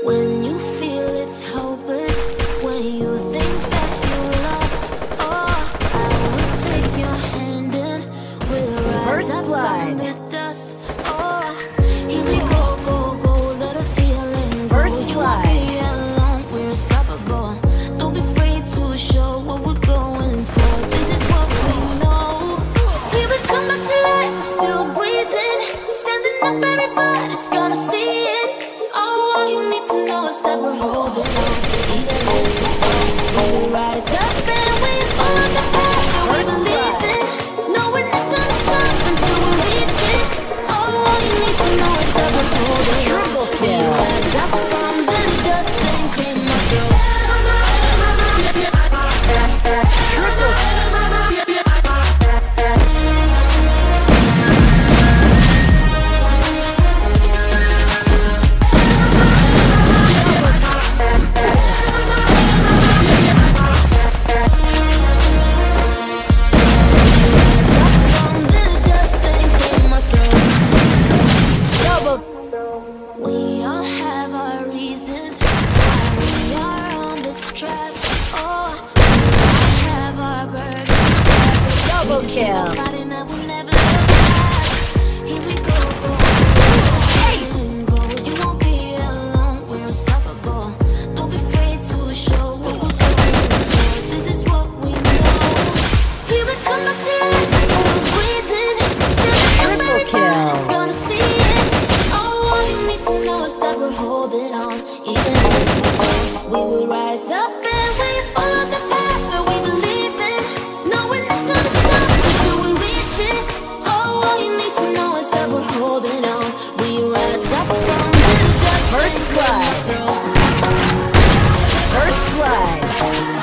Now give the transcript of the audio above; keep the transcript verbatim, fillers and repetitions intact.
When you feel it's hopeless, when you think that you're lost, oh, I will take your hand and we'll rise First up blood. from the dust. Oh, here we go, go, go, let us heal and go. First You blood. won't be alone, we're unstoppable. Don't be afraid to show what we're going for. This is what we know. Here we come back to life, we're still breathing, standing up, everybody's gonna see it. Oh, all you need to know is that we're holding on. Even when we fall, we rise up and we follow the path that we believe in. No, we're not gonna stop until we reach it. Oh, all you need to know is that we're holding on. Triple We kill. rise up from the dust and clean my throat. From the dust and clean my throat. Double. We all have our reasons why we are on this track. Oh, we all have our burdens. Double kill. Fighting that we'll never look back. Here we go, go, Ace. go. You won't be alone, we're unstoppable. Don't be afraid to show what we're going for. This is what we know. Here we come back to life, still breathing, still Triple kill. everybody's gonna see it. Oh, all you need to know is that we're holding on. Even if we fall, we will rise up and we follow the path that we believe in. No, we're not gonna stop until we reach it. Oh, all you need to know is that we're holding on. We rise up from the dust. First and blood. clear our throat. First blood.